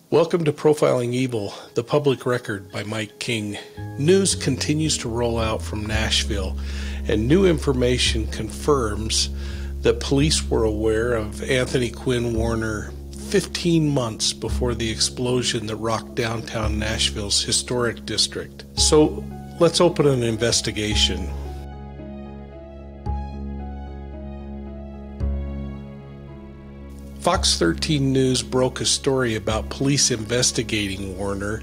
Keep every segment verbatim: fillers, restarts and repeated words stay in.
Welcome to Profiling Evil, the Public Record by Mike King. News continues to roll out from Nashville, and new information confirms that police were aware of Anthony Quinn Warner fifteen months before the explosion that rocked downtown Nashville's historic district. So let's open an investigation. Fox thirteen News broke a story about police investigating Warner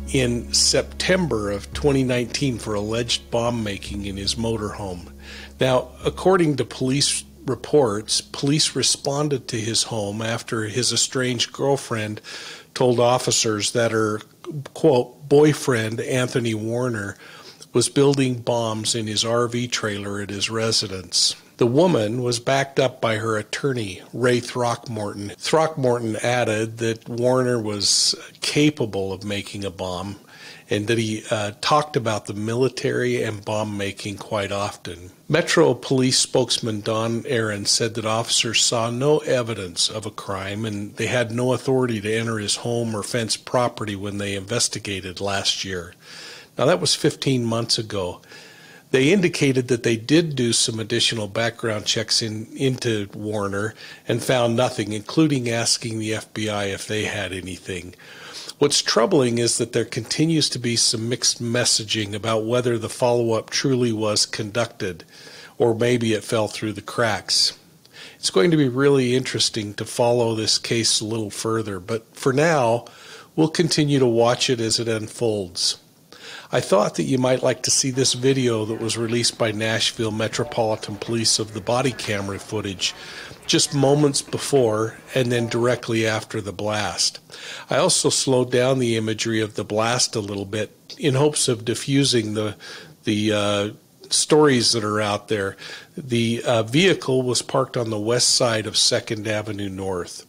in September of twenty nineteen for alleged bomb making in his motorhome. Now, according to police reports, police responded to his home after his estranged girlfriend told officers that her, quote, boyfriend, Anthony Warner, was building bombs in his R V trailer at his residence. The woman was backed up by her attorney, Ray Throckmorton. Throckmorton added that Warner was capable of making a bomb and that he uh, talked about the military and bomb making quite often. Metro Police spokesman Don Aaron said that officers saw no evidence of a crime and they had no authority to enter his home or fence property when they investigated last year. Now, that was fifteen months ago. They indicated that they did do some additional background checks in, into Warner and found nothing, including asking the F B I if they had anything. What's troubling is that there continues to be some mixed messaging about whether the follow-up truly was conducted, or maybe it fell through the cracks. It's going to be really interesting to follow this case a little further, but for now, we'll continue to watch it as it unfolds. I thought that you might like to see this video that was released by Nashville Metropolitan Police of the body camera footage just moments before and then directly after the blast. I also slowed down the imagery of the blast a little bit in hopes of diffusing the, the uh, stories that are out there. The uh, vehicle was parked on the west side of second Avenue North.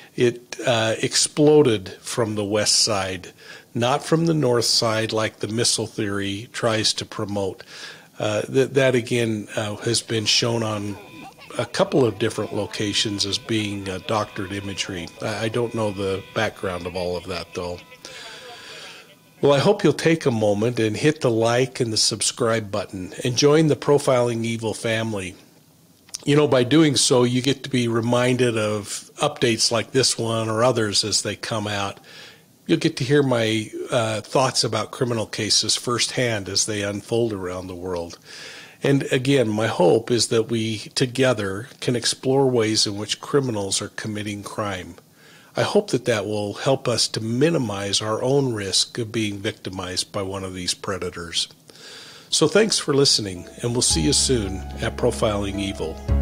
It uh, exploded from the west side, not from the north side like the missile theory tries to promote. Uh, that, that again uh, has been shown on a couple of different locations as being uh, doctored imagery. I, I don't know the background of all of that, though. Well, I hope you'll take a moment and hit the like and the subscribe button and join the Profiling Evil family. You know, by doing so, you get to be reminded of updates like this one or others as they come out. You'll get to hear my uh, thoughts about criminal cases firsthand as they unfold around the world. And again, my hope is that we together can explore ways in which criminals are committing crime. I hope that that will help us to minimize our own risk of being victimized by one of these predators. So thanks for listening, and we'll see you soon at Profiling Evil.